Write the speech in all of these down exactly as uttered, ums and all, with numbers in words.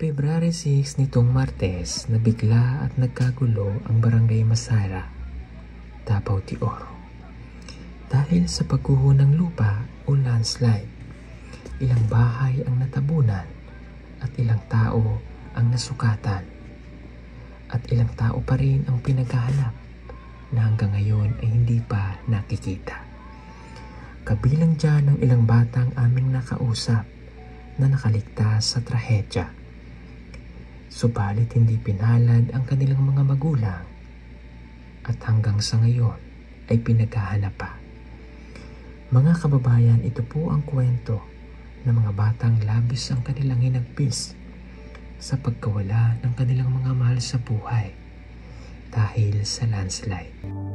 February six nitong Martes, nabigla at nagkagulo ang Barangay Masara, Davao de Oro. Dahil sa pagguho ng lupa o landslide, ilang bahay ang natabunan at ilang tao ang nasukatan. At ilang tao pa rin ang pinaghahanap na hanggang ngayon ay hindi pa nakikita. Kabilang dyan ang ilang batang aming nakausap na nakaligtas sa trahedya. Subalit hindi pinalad ang kanilang mga magulang at hanggang sa ngayon ay pinaghahanap pa. Mga kababayan, ito po ang kwento ng mga batang labis ang kanilang hinagpis sa pagkawala ng kanilang mga mahal sa buhay dahil sa landslide.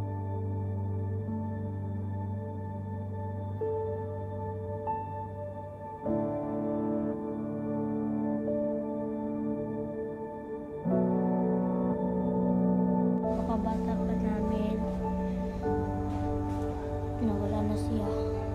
Bata pa namin, nawala na siya.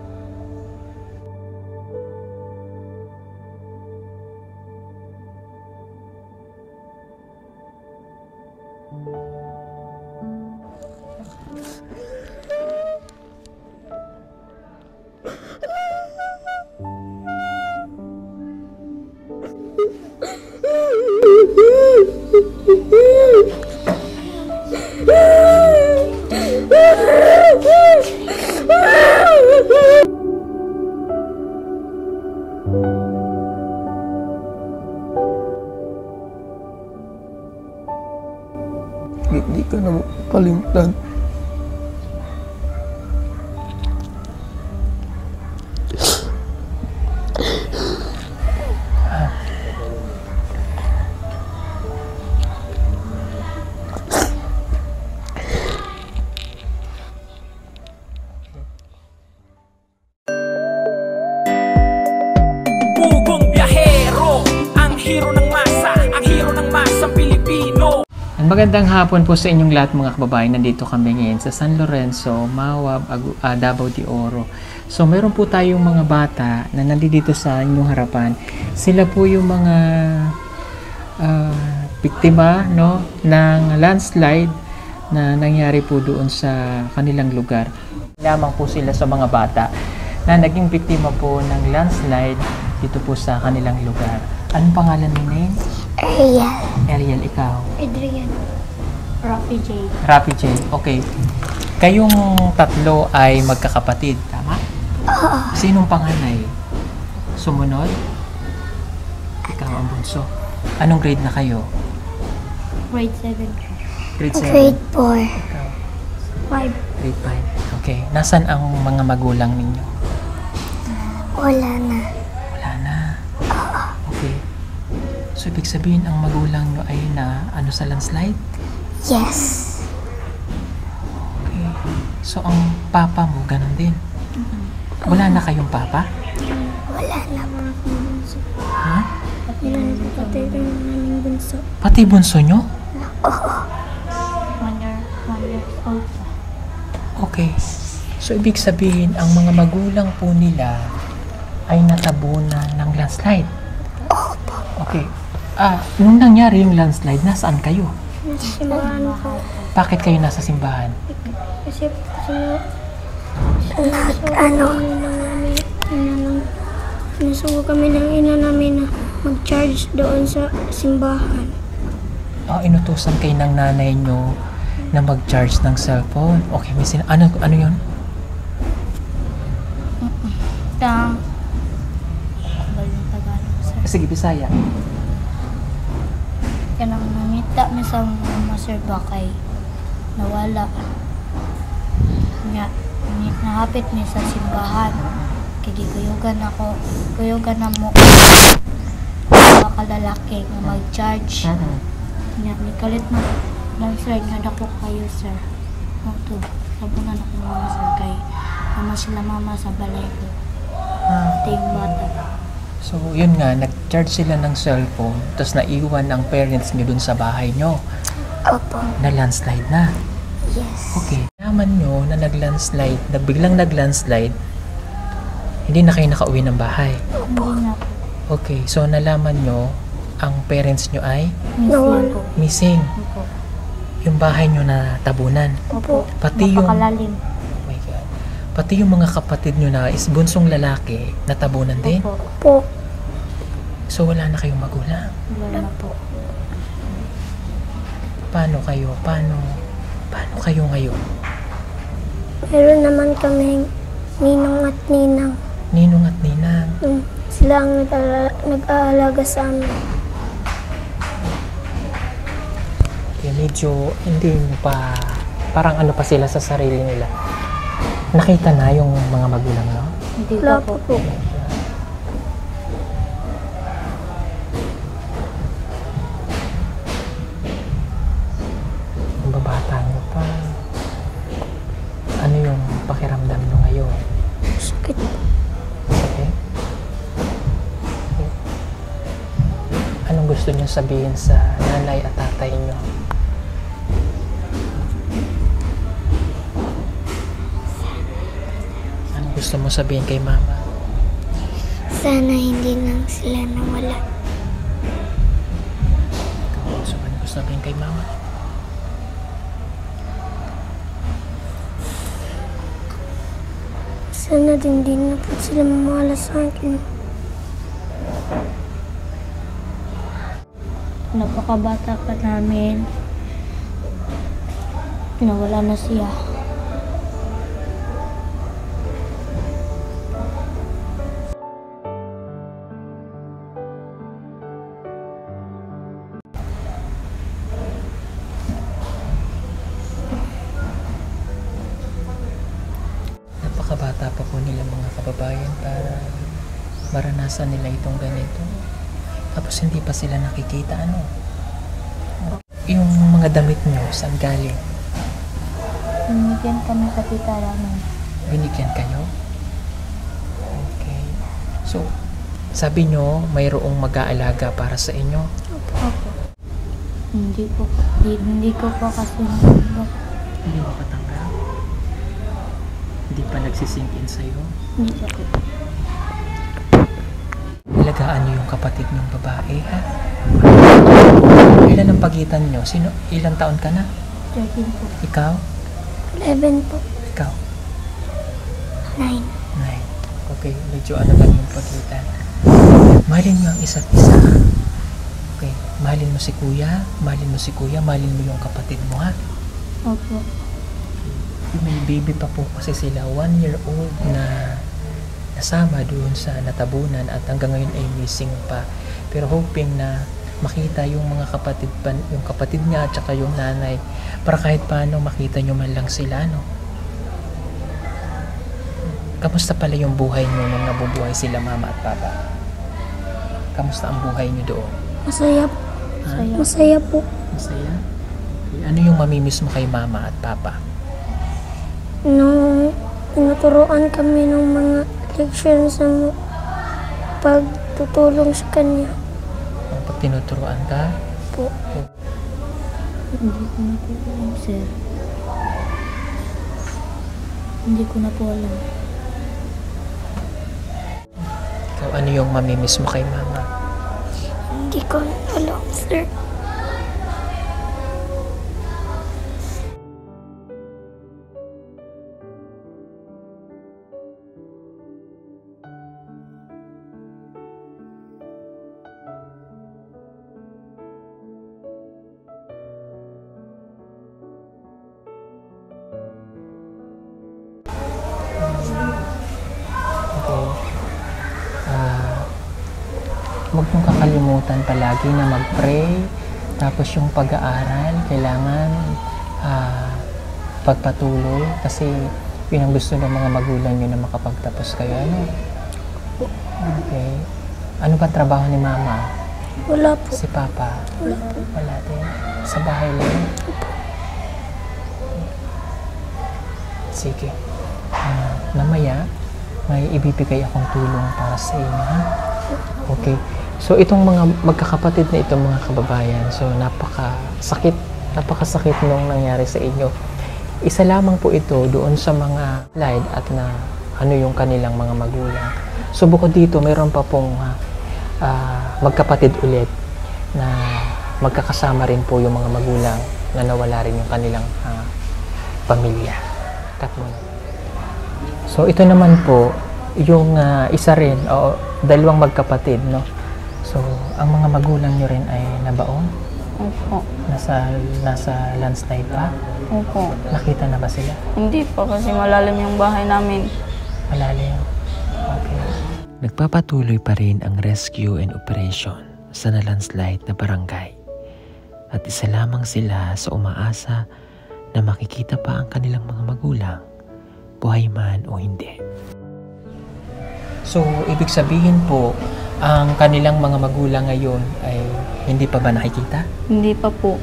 Hindi ka na mapalimutan. Bugong biyahero, ang hero ng masa, ang hero ng masang Pilipino. Magandang hapon po sa inyong lahat mga kababayan. Nandito kami ngayon sa San Lorenzo, Mawab, uh, Davao de Oro. So meron po tayong mga bata na nandito sa inyong harapan. Sila po yung mga uh, biktima, no, ng landslide na nangyari po doon sa kanilang lugar. Lamang po sila sa mga bata na naging biktima po ng landslide dito po sa kanilang lugar. Anong pangalan mo, name? Ariel. Ariel, ikaw? Adrian. Rafi J. Rafi J. Okay. Kayong tatlo ay magkakapatid, tama? Oo. Sinong panganay? Sumunod? Ikaw ang bunso. Anong grade na kayo? Grade seven. Grade seven? Grade four. Ikaw? five. Grade five. Okay. Nasaan ang mga magulang ninyo? Wala na. Wala na. Okay. So, ibig sabihin, ang magulang nyo ay na ano sa landslide? Yes. Okay. So, ang papa mo, ganun din? Wala na kayong papa? Wala na. Ha? Wala na sa patay ng naming bunso. Pati bunso nyo? Oo. One year, one year old pa. Okay. So, ibig sabihin, ang mga magulang po nila ay natabunan ng landslide? Opo. Okay. Ah, nung nangyari yung landslide, nasaan kayo? Nasa simbahan po. Bakit kayo nasa simbahan? Kasi sino... Ano? Nasugo kami ng ina namin na mag-charge doon sa simbahan. Oh, inutusan kayo ng nanay nyo na mag-charge ng cellphone. Okay, may sin- ano, ano yun? Tang. Baling Tagalog, sir. Sige, Bisaya. Kanang nangita mi sa mga sir bakay nawala. Nga, ni- nahapit mi sa simbahan. Kaya kuyugan ako, kuyugan na mo. Mga kalalaki nga mag-charge. Nga, nikalit mo lang sir, nga dako kayo sir. Ito, sabunan ako mga sir kay mama sila mama sa balay ko. Ah, Ito yung bata. so, yun nga, nag-charge sila ng cellphone, tapos naiwan ang parents nyo dun sa bahay nyo Opo. na landslide na. Yes. Okay. Naman nyo na nag-landslide, na biglang nag-landslide, hindi na kayo nakauwi ng bahay. Opo. Hindi na po. Okay, so nalaman nyo ang parents nyo ay Missing po. missing. Opo. Yung bahay nyo na tabunan. Opo. Pati yung, oh Napakalalim. my God. Pati yung mga kapatid nyo na is bunsong lalaki, natabunan din. Opo. Po. So wala na kayong magulang. Wala na po. Paano kayo? Paano? Paano kayo ngayon? Meron naman kaming ninong at ninang. Ninong at ninang. Mm, Sila ang nag-aala- nag-aalaga sa amin. Kaya medyo hindi mo pa, parang ano pa sila sa sarili nila. Nakita na yung mga magulang, no? Hindi Wala pa po. po. Yung babata nyo pa. Ano yung pakiramdam nyo ngayon? Sakit. Okay? Okay. Anong gusto nyo sabihin sa nanay at tatay nyo? Anong gusto mo sabihin kay mama? Sana hindi lang sila nawala. Ikaw, so ano gusto sabihin kay mama? Sana din din na po sila mamala sa akin. Napakabata pa namin. Nawala na siya. Napakabata pa po nila mga kababayan para maranasan nila itong ganito. Tapos hindi pa sila nakikita ano. Yung mga damit nyo, saan galing? Binigyan kami sa tita namin. Binigyan kayo? Okay. So, sabi nyo, mayroong mag-aalaga para sa inyo. Opo. Hindi po. Hindi, hindi ko pa kasi natanggap. Hindi mo katanggap? Hindi pa nagsisink in sa'yo? Hindi pa po. Alagaan nyo yung kapatid nyong babae, ha? Ilan ang pagitan nyo? Sino? Ilang taon ka na? thirteen po. Ikaw? Eleven po. Ikaw? Nine. Nine. Okay, medyo ano lang yung pagitan. Mahalin nyo ang isa't isa. Okay, mahalin mo si kuya, mahalin mo si kuya, mahalin mo yung kapatid mo, ha? Opo. May baby pa po kasi sila, one year old na nasama doon sa natabunan at hanggang ngayon ay missing pa. Pero hoping na makita yung mga kapatid pa, yung kapatid niya at saka yung nanay para kahit paano makita nyo man lang sila, no? Kamusta pala yung buhay nyo nung nabubuhay sila mama at papa? Kamusta ang buhay nyo doon? Masaya po. Ha? Saya. Masaya po. Masaya? Okay. Ano yung mamimiss mo kay mama at papa? Nung tinuturuan kami ng mga leksyon sa pagtutulong sa kanya Pag tinuturuan ka? po. Hindi ko na po alam, sir. Hindi ko na po alam. Ikaw, ano yung mamimiss mo kay mama? Hindi ko alam, sir. Okay. Ah, huwag mong kakalimutan palagi na mag-pray. Tapos yung pag-aaral, kailangan ah, pagpatuloy. Kasi yun ang gusto ng mga magulang nyo na makapagtapos kayo. Ano? Okay. Ano ba trabaho ni mama? Wala po. Si papa? Wala po. Wala din. Sa bahay lang? Sige. Ah, mamaya, may ibibigay akong tulong para sa inyo, ha? Okay. So, itong mga magkakapatid na ito, mga kababayan, so, napakasakit, napakasakit nung nangyari sa inyo. Isa lamang po ito doon sa mga slide at na ano yung kanilang mga magulang. So, bukod dito, mayroon pa pong ah, magkapatid ulit. na magkakasama rin po yung mga magulang na nawala rin yung kanilang uh, pamilya. Cut mo na. So ito naman po yung uh, isa rin, o dalawang magkapatid, no? So ang mga magulang nyo rin ay nabaon? Opo. Nasa, nasa landslide pa? Opo. Nakita na ba sila? Hindi pa kasi malalim yung bahay namin. Malalim. Okay. Nagpapatuloy pa rin ang rescue and operation sa na-landslide na barangay. At isa lamang sila sa umaasa na makikita pa ang kanilang mga magulang, buhay man o hindi. So, ibig sabihin po, ang kanilang mga magulang ngayon ay hindi pa ba nakikita? Hindi pa po.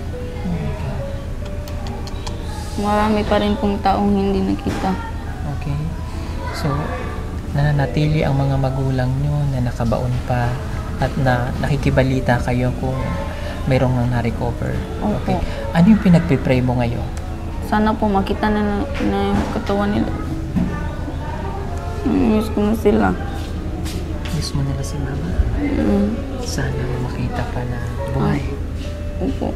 Marami pa rin pong taong hindi nakita. Okay. So, nananatili ang mga magulang nyo na nakabaon pa at na nakikibalita kayo kung mayroong nang na-recover. Okay. Opo. Ano yung pinagpipray mo ngayon? Sana po makita na, na yung katawan nila. Miss ko na sila. Miss mo nila si mama? Mm. Sana makita pa na buhay. Opo.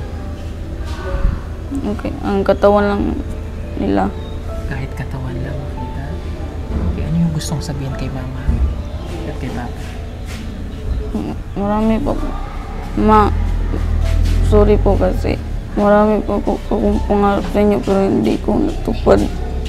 Okay. Ang katawan lang nila. Kahit katawan lang makita. Okay. Ano yung gustong sabihin kay mama at kay papa? Marami po. Ma, sorry po kasi marami po po akong pangarap sa inyo pero hindi ko natupad.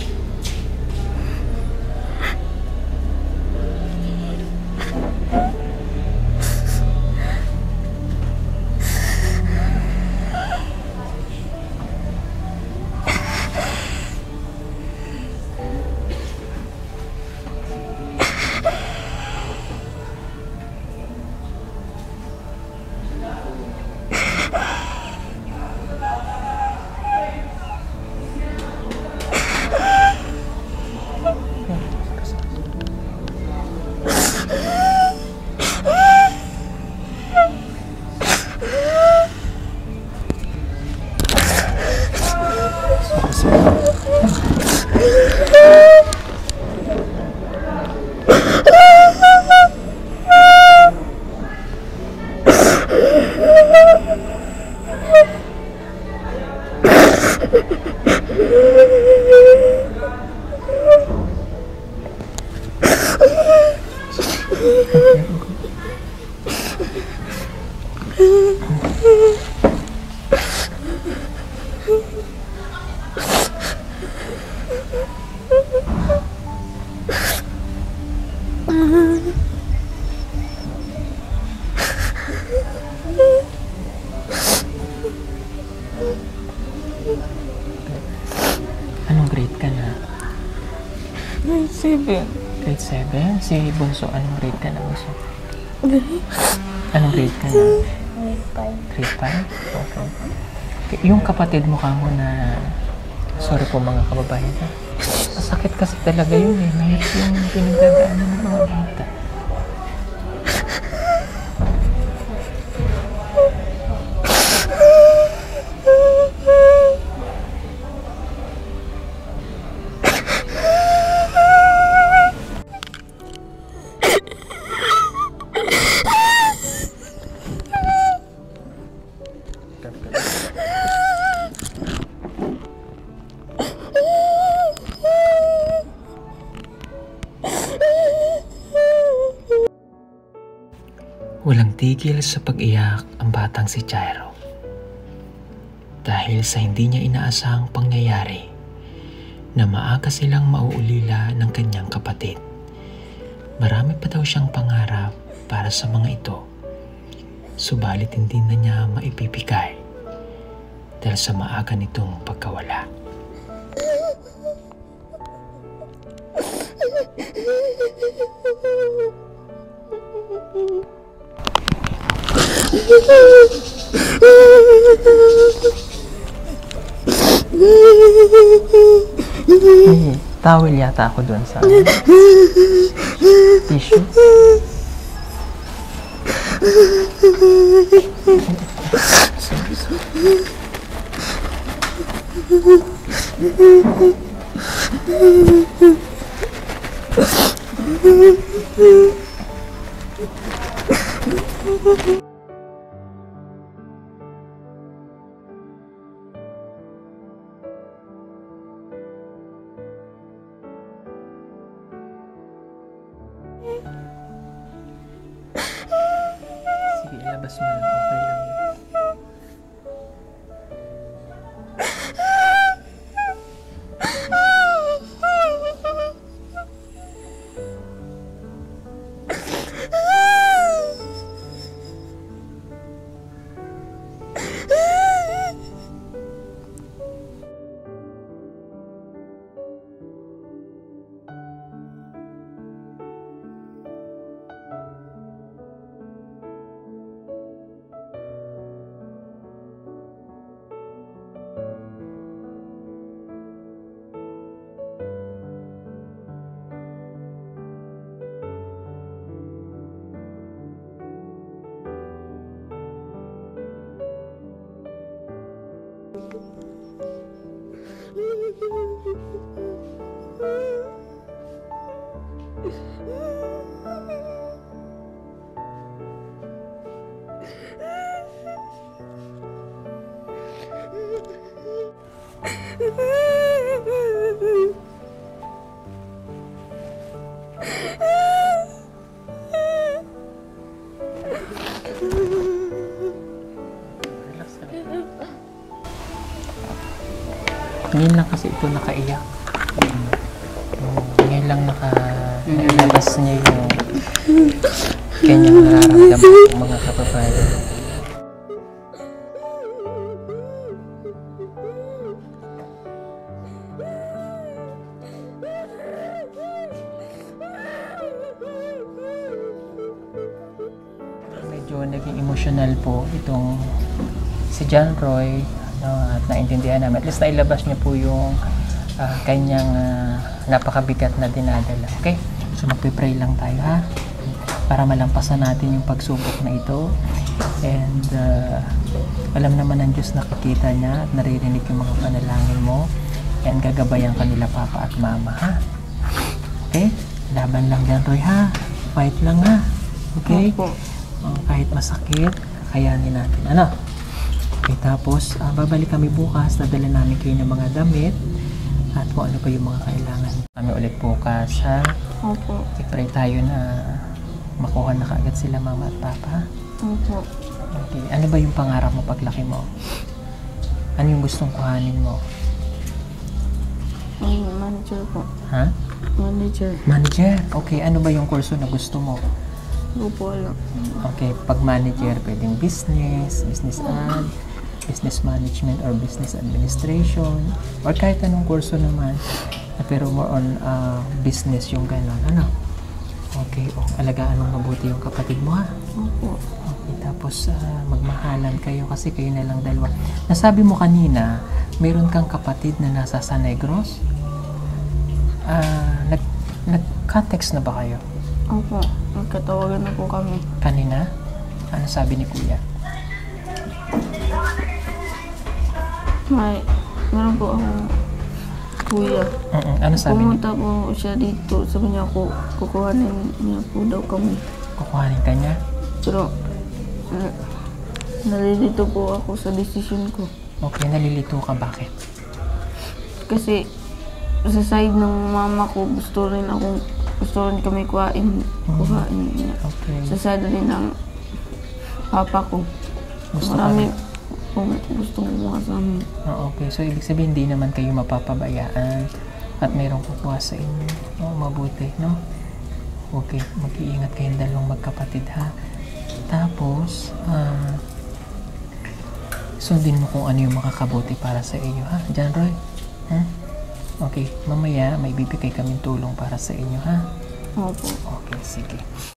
Anong grade ka na? Grade seven. Grade seven? Si Bunso, anong grade ka na, Bunso? Anong grade ka na? Grade five. Grade five? Okay. Okay. Yung kapatid mo ka mo na, sorry po mga kababayan, ha? Masakit kasi talaga yun eh. Mahirap yung pinagdadaanan ng mga bata. Walang tigil sa pag-iyak ang batang si Jairo. Dahil sa hindi niya inaasahang pangyayari na maaga silang mauulila ng kanyang kapatid. Marami pa daw siyang pangarap para sa mga ito. Subalit hindi na niya maipipigay dahil sa maaga nitong pagkawala. May towel yata ako doon sa tissue. ilabas mo lang. Okay lang. Ngayon lang kasi ito nakaiyak. Um, ngayon lang naka nailabas niya yung kanyang nararamdaman ng mga kababayan. Medyo naging emotional po itong si John Roy. No, at naintindihan namin. At least nailabas niya po yung uh, kanyang uh, napakabigat na dinadala. Okay? So magpipray lang tayo ha. Para malampasan natin yung pagsubok na ito. And uh, alam naman ng Diyos nakikita niya at naririnig yung mga panalangin mo. And gagabayan kanila papa at mama ha. Okay? Laban lang dyan Roy ha. Fight lang ha. Okay? Uh, kahit masakit, kayanin natin. Ano? Okay, tapos uh, babalik kami bukas, nadala namin kayo ng mga damit at kung ano pa yung mga kailangan. Kami ulit bukas ha. Opo. I-pray tayo na makuha na kaagad sila mama at papa. Opo. Okay, ano ba yung pangarap mo paglaki mo? Ano yung gustong kuhanin mo? Ay, manager po. Ha? Manager. Manager? Okay, ano ba yung kurso na gusto mo? Hindi po alam. Okay, pag manager, pwedeng business, business ad, business management or business administration or kahit anong kurso naman pero more on uh, business yung gano'n. Ano? Okay, oh, alagaan mong mabuti yung kapatid mo ha. Opo. Okay, tapos uh, magmahalan kayo kasi kayo na lang dalawa. Nasabi mo kanina, mayroon kang kapatid na nasa San Negros? Uh, nag, nag-context na ba kayo? Opo. Nagkatawagan na po kami. Kanina? Ano sabi ni Kuya? May, meron po akong kuya. Uh-uh. Ano sabi niya? Pumunta po siya dito. Sabi niya ako, kukuhanin niya po daw kami. Kukuhanin ka niya? Pero, na, nalilito po ako sa decision ko. Okay, nalilito ka. Bakit? Kasi, sa side ng mama ko, gusto rin akong, gusto rin kami kuhain. Kuhain niya. Okay. Sa side rin ng papa ko. Gusto Marami ka kung gusto kumuha sa amin. Oh, okay, so ibig sabihin hindi naman kayo mapapabayaan at mayroong kukuha sa inyo. Oh, mabuti, no? Okay, mag-iingat kayong dalawang magkapatid ha. Tapos, uh, sundin mo kung ano yung makakabuti para sa iyo ha. John Roy? Huh? Okay, mamaya may bibigay kaming tulong para sa inyo ha. Opo. Okay, sige.